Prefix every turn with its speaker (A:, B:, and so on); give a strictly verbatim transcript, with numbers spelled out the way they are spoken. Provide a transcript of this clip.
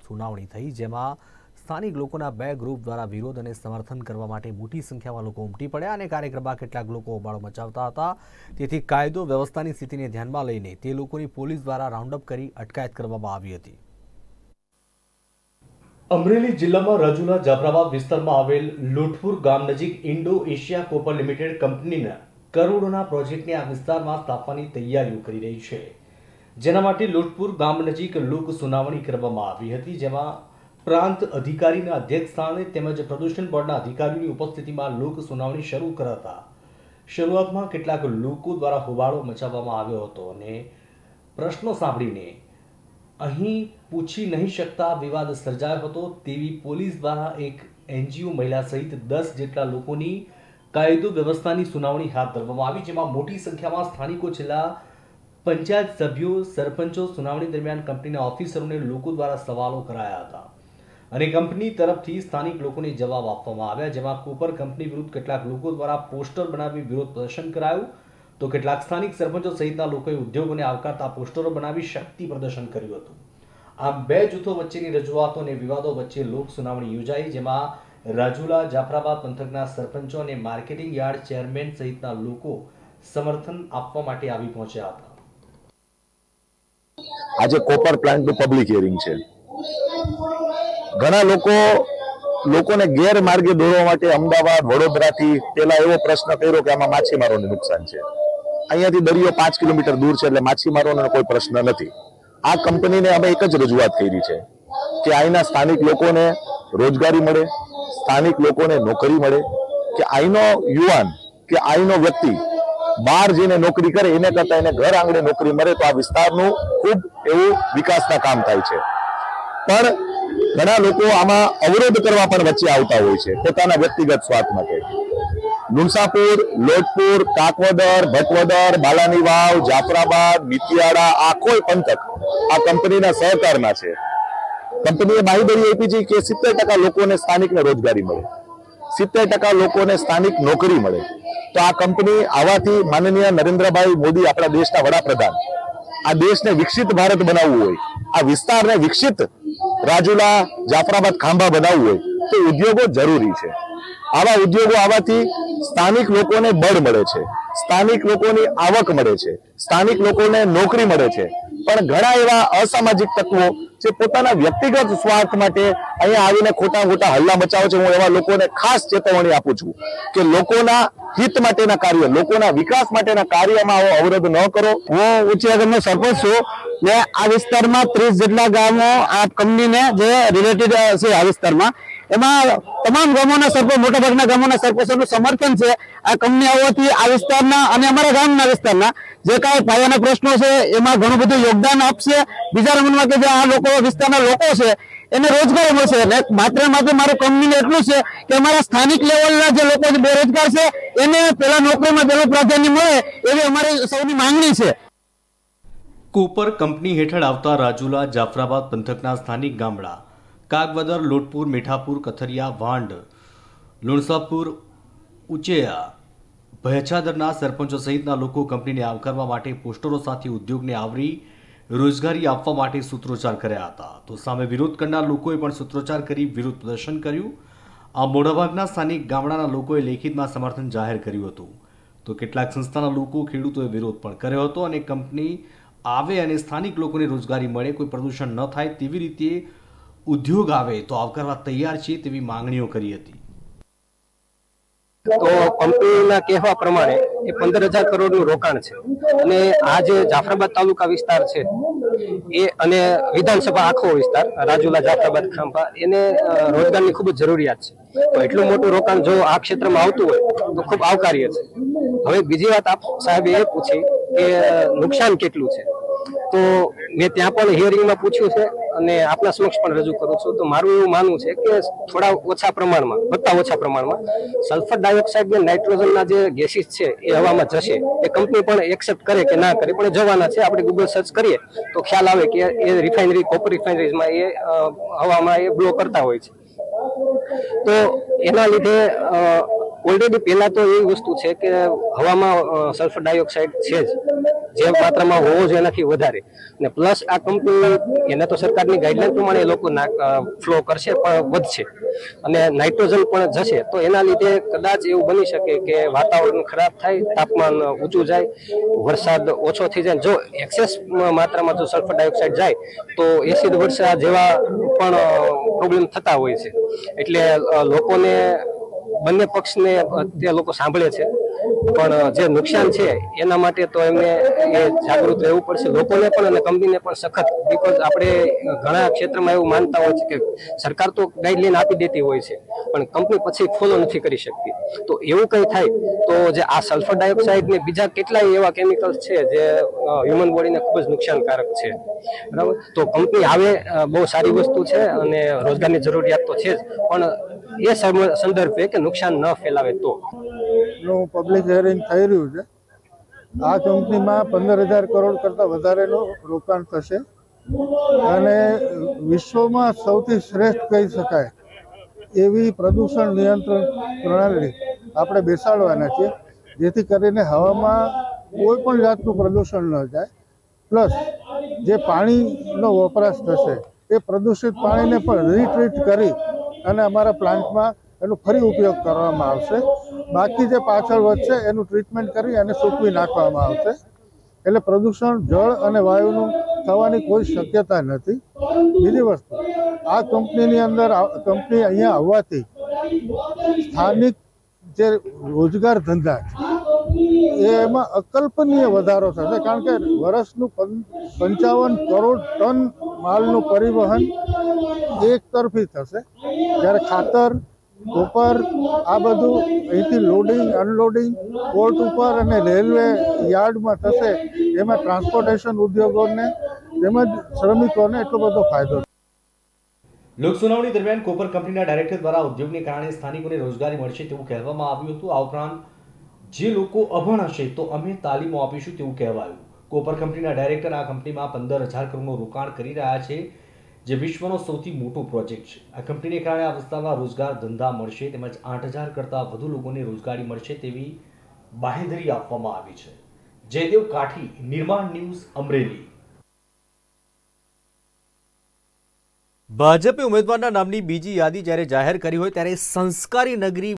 A: સુનાવણી થઈ, જેમાં સ્થાનિક લોકોના બે ગ્રુપ દ્વારા વિરોધ અને સમર્થન કરવા માટે મોટી સંખ્યામાં લોકો ઉમટી પડ્યા અને કાર્યક્રમમાં કેટલાક લોકો હોબાળો મચાવતા હતા। તેથી કાયદો વ્યવસ્થાની સ્થિતિને ધ્યાનમાં લઈને તે લોકોની પોલીસ દ્વારા રાઉન્ડઅપ કરી અટકાયત કરવામાં આવી હતી।
B: અમરેલી જિલ્લામાં રાજુલા જાફરાબાદ વિસ્તારમાં આવેલ લોટપુર ગામ નજીક ઇન્ડો એશિયા કોપર લિમિટેડ કંપનીના કરોડોના પ્રોજેક્ટને આ વિસ્તારમાં સ્થાપવાની તૈયારીઓ કરી રહી છે, જેના માટે લોટપુર ગામ નજીક લોક સુનાવણી કરવામાં આવી હતી, જેમાં પ્રાંત અધિકારીના અધ્યક્ષસ્થાને તેમજ પ્રદૂષણ બોર્ડના અધિકારીઓની ઉપસ્થિતિમાં લોક સુનાવણી શરૂ કરાતા શરૂઆતમાં કેટલાક લોકો દ્વારા હોબાળો મચાવવામાં આવ્યો હતો અને પ્રશ્નો સાંભળીને અહીં પૂછી નહીં શકતા વિવાદ સર્જાયો હતો। તેવી પોલીસ દ્વારા એક એનજીઓ મહિલા સહિત દસ જેટલા લોકોની કાયદો વ્યવસ્થાની સુનાવણી હાથ ધરવામાં આવી, જેમાં મોટી સંખ્યામાં સ્થાનિકો, જિલ્લા પંચાયત સભ્યો, સરપંચો સુનાવણી દરમિયાન કંપનીના ઓફિસરોને લોકો દ્વારા સવાલો કરાયા હતા અને કંપની તરફથી સ્થાનિક લોકોને જવાબ આપવામાં આવ્યા, જેમાં કોપર કંપની વિરુદ્ધ કેટલાક લોકો દ્વારા પોસ્ટર બનાવી વિરોધ પ્રદર્શન કરાયું, તો કેટલાક સ્થાનિક સરપંચો સહિતના લોકોએ ઉદ્યોગોને આવકારતા પોસ્ટરો બનાવી શક્તિ પ્રદર્શન કર્યું હતું। આમ બે જૂથો વચ્ચેની રજૂઆતો અને વિવાદો વચ્ચે લોક સુનાવણી યોજાઈ, જેમાં રાજુલા જાફરાબાદ પંથકના સરપંચો અને માર્કેટિંગ યાર્ડ ચેરમેન સહિતના લોકો સમર્થન આપવા માટે આવી પહોંચ્યા હતા।
C: આજે કોપર પ્લાન્ટનું પબ્લિક હિયરિંગ છે। ઘણા લોકો લોકોને ગેરમાર્ગે દોરવા માટે અમદાવાદ, વડોદરાથી પેલા એવો પ્રશ્ન કર્યો કે આમાં માછીમારોને નુકસાન છે। અહીંયાથી દરિયો પાંચ કિલોમીટર દૂર છે, એટલે માછીમારોનો કોઈ પ્રશ્ન નથી। આ કંપનીને અમે એક જ રજૂઆત કરી છે કે અહીંના સ્થાનિક લોકોને રોજગારી મળે, સ્થાનિક લોકોને નોકરી મળે, કે અહીંનો યુવાન કે અહીંનો વ્યક્તિ બહાર જઈને નોકરી કરે એને કરતા એને ઘર આંગણે નોકરી મળે તો આ વિસ્તારનું ખૂબ એવું વિકાસના કામ થાય છે। પણ ઘણા લોકો આમાં અવરોધ કરવા પણ વચ્ચે આવતા હોય છે પોતાના વ્યક્તિગત સ્વાર્થ માટે। લુણસાપુર, લોટપુર, કાકવદર, ભટવદર, બાલાની વાવ, જાફરાબાદ, મિતિયાળા આ કોઈ પંથક આ કંપનીના સહકારમાં છે। કંપનીએ બાંહેધરી આપી છે કે સિત્તેર ટકા લોકોને સ્થાનિકને રોજગારી મળે, સિત્તેર ટકા લોકોને સ્થાનિક નોકરી મળે। તો આ કંપની આવવાથી માનનીય નરેન્દ્રભાઈ મોદી આપણા દેશના વડાપ્રધાન આ દેશને વિકસિત ભારત બનાવવું હોય, આ વિસ્તારને વિકસિત રાજુલા, જાફરાબાદ, ખાંભા બનાવવું હોય તો ઉદ્યોગો જરૂરી છે। આવા ઉદ્યોગો આવવાથી સ્થાનિક લોકોને બળ મળે છે, સ્થાનિક લોકોની આવક મળે છે, સ્થાનિક લોકોને નોકરી મળે છે। પણ ઘણા એવા અસામાજિક તત્વો જે પોતાના વ્યક્તિગત સ્વાર્થ માટે અહીંયા આવીને ખોટા ખોટા હલ્લા મચાવે છે। હું એવા લોકોને ખાસ ચેતવણી આપું છું કે લોકોના હિત માટેના કાર્ય, લોકોના વિકાસ માટેના કાર્યમાં આવો અવરોધ ન કરો।
D: હું ઉચિયા ગામનો સરપંચ છું ને આ વિસ્તારમાં ત્રીસ જેટલા ગામો આ કંપનીને જે રિલેટેડ છે આ વિસ્તારમાં, એમાં તમામ ગામોના સરપંચ, મોટા ભાગના ગામોના સરપંચોનું સમર્થન છે આ કંપની આવવાથી આ વિસ્તારના અને અમારા ગામના વિસ્તારના જે કાંઈ પાયાના પ્રશ્નો છે એમાં ઘણું બધું યોગદાન આપશે। બીજા નંબરમાં કે જે આ લોકો વિસ્તારના લોકો છે એને રોજગાર મળશે અને માત્ર માત્ર મારું કંપનીને એટલું છે કે અમારા સ્થાનિક લેવલના જે લોકો બેરોજગાર છે એને પેલા નોકરીમાં પહેલું પ્રાધાન્ય મળે એવી અમારી સૌની માંગણી છે।
B: કોપર કંપની હેઠળ આવતા રાજુલા, જાફરાબાદ પંથકના સ્થાનિક ગામડા કાગવદર, લોટપુર, મીઠાપુર, કથરિયા, વાંડ, લુણસાપુર, ઉચેયા, ભયછાદરના સરપંચો સહિતના લોકો કંપનીને આવકારવા માટે પોસ્ટરો સાથે ઉદ્યોગને આવરી રોજગારી આપવા માટે સૂત્રોચ્ચાર કર્યા હતા, તો સામે વિરોધ કરનાર લોકોએ પણ સૂત્રોચ્ચાર કરી વિરોધ પ્રદર્શન કર્યું। આ મોટાભાગના સ્થાનિક ગામડાના લોકોએ લેખિતમાં સમર્થન જાહેર કર્યું હતું, તો કેટલાક સંસ્થાના લોકો, ખેડૂતોએ વિરોધ પણ કર્યો હતો અને કંપની આવે અને સ્થાનિક લોકોને રોજગારી મળે, કોઈ પ્રદૂષણ ન થાય તેવી રીતે ઉદ્યોગ આવે તો આવકારવા તૈયાર છે તેવી માંગણીઓ કરી હતી।
D: તો કંપનીના કહેવા પ્રમાણે એ પંદર હજાર કરોડનું રોકાણ છે અને આ જે જાફરાબાદ તાલુકા વિસ્તાર છે એ અને વિધાનસભા આખો વિસ્તાર રાજુલા, જાફરાબાદ, ખાંભા એને રોજગારની ખૂબ જ જરૂરિયાત છે। તો એટલું મોટું રોકાણ જો આ ક્ષેત્રમાં આવતું હોય તો ખૂબ આવકાર્ય છે। હવે બીજી વાત આપ સાહેબે એ પૂછી કે નુકસાન કેટલું છે, તો મેં ત્યાં પણ હિયરિંગમાં પૂછ્યું છે અને આપના સમક્ષ પણ રજૂ કરું છું। તો મારું એવું માનવું છે કે થોડા ઓછા પ્રમાણમાં, વધતા ઓછા પ્રમાણમાં સલ્ફર ડાયોક્સાઇડ અને નાઇટ્રોજનના જે ગેસીસ છે એ હવામાં જશે। એ કંપની પણ એક્સેપ્ટ કરે કે ના કરે પણ જવાના છે। આપણે ગૂગલ સર્ચ કરીએ તો ખ્યાલ આવે કે એ રિફાઇનરી, કોપર રિફાઇનરીઝમાં એ હવામાં એ બ્લો કરતા હોય છે। તો એના લીધે ઓલરેડી પહેલા તો એવી વસ્તુ છે કે હવામાં સલ્ફર ડાયોક્સાઇડ છે જ, જે માત્રામાં હોવો જોઈએ એનાથી વધારે. અને પ્લસ આ કંપની એને તો સરકારની ગાઈડલાઈન પ્રમાણે એ લોકો ફ્લો કરશે પણ વધશે અને નાઇટ્રોજન પણ જશે. તો એના લીધે કદાચ એવું બની શકે કે વાતાવરણ ખરાબ થાય, તાપમાન ઊંચું જાય, વરસાદ ઓછો થઈ જાય. જો એક્સેસ માત્રામાં જો સલ્ફર ડાયોક્સાઇડ જાય તો એસિડ વર્ષા જેવા પણ પ્રોબ્લેમ થતા હોય છે. એટલે લોકોને બંને પક્ષને તે લોકો સાંભળે છે, પણ જે નુકસાન છે એના માટે તો એમને એ જાગૃત રહેવું પડશે, લોકોને પણ અને કંપનીને પણ સખત. બીકોઝ આપણે ઘણા ક્ષેત્રમાં એવું માનતા હોય છે કે સરકાર તો ગાઈડલાઈન આપી દેતી હોય છે પણ કંપની પછી ફોલો નથી કરી શકતી. તો એવું કંઈ થાય તો જે આ સલ્ફર ડાયોક્સાઇડ ને બીજા કેટલાય એવા કેમિકલ્સ છે જે હ્યુમન બોડીને ખૂબ જ નુકસાનકારક છે, બરાબર. તો કંપની આવે બહુ સારી વસ્તુ છે અને રોજગારની જરૂરિયાત તો છે જ, પણ એ સંદર્ભે કે નુકસાન ન ફેલાવે તો.
E: પબ્લિક હિયરિંગ થઈ રહ્યું છે. આ કંપનીમાં પંદર હજાર કરોડ કરતાં વધારેનું રોકાણ થશે અને વિશ્વમાં સૌથી શ્રેષ્ઠ કહી શકાય એવી પ્રદૂષણ નિયંત્રણ પ્રણાલી આપણે બેસાડવાના છીએ, જેથી કરીને હવામાં કોઈ પણ જાતનું પ્રદૂષણ ન જાય. પ્લસ જે પાણીનો વપરાશ થશે એ પ્રદૂષિત પાણીને પણ રીટ્રીટ કરી અને અમારા પ્લાન્ટમાં એનો ફરી ઉપયોગ કરવામાં આવશે. બાકી જે પાછળ વધશે એનું ટ્રીટમેન્ટ કરી અને સૂકવી નાખવામાં આવશે. એટલે પ્રદૂષણ જળ અને વાયુનું થવાની કોઈ શક્યતા નથી. બીજી વસ્તુ, આ કંપનીની અંદર કંપની અહીંયા આવવાથી સ્થાનિક જે રોજગાર ધંધા છે એમાં અકલ્પનીય વધારો થશે, કારણ કે વર્ષનું પંચાવન કરોડ ટન માલનું પરિવહન એક તરફી થશે, જ્યારે ખાતર, કોપર આ બધું અહીંથી લોડિંગ અનલોડિંગ પોર્ટ ઉપર અને રેલવે યાર્ડમાં થશે. એમાં ટ્રાન્સપોર્ટેશન ઉદ્યોગોને તેમજ શ્રમિકોને એટલો બધો ફાયદો.
B: લોકસુનાવણી દરમિયાન કોપર કંપનીના ડાયરેક્ટર દ્વારા ઉદ્યોગને કારણે સ્થાનિકોને રોજગારી મળશે તેવું કહેવામાં આવ્યું હતું. આ ઉપરાંત જે લોકો અભણ હશે તો અમે તાલીમો આપીશું તેવું કહેવાયું. કોપર કંપનીના ડાયરેક્ટર આ કંપનીમાં પંદર હજાર કરોડનું રોકાણ કરી રહ્યા છે, જે વિશ્વનો સૌથી મોટો પ્રોજેક્ટ છે. આ કંપનીને કારણે આ વિસ્તારમાં રોજગાર ધંધા મળશે તેમજ આઠ હજાર કરતાં વધુ લોકોને રોજગારી મળશે તેવી બાહેંધરી આપવામાં આવી છે. જયદેવ કાઠી, નિર્માણ ન્યૂઝ, અમરેલી.
A: ભાજપે ઉમેદવારના નામની બીજી યાદી જ્યારે જાહેર કરી હોય ત્યારે સંસ્કારી નગરી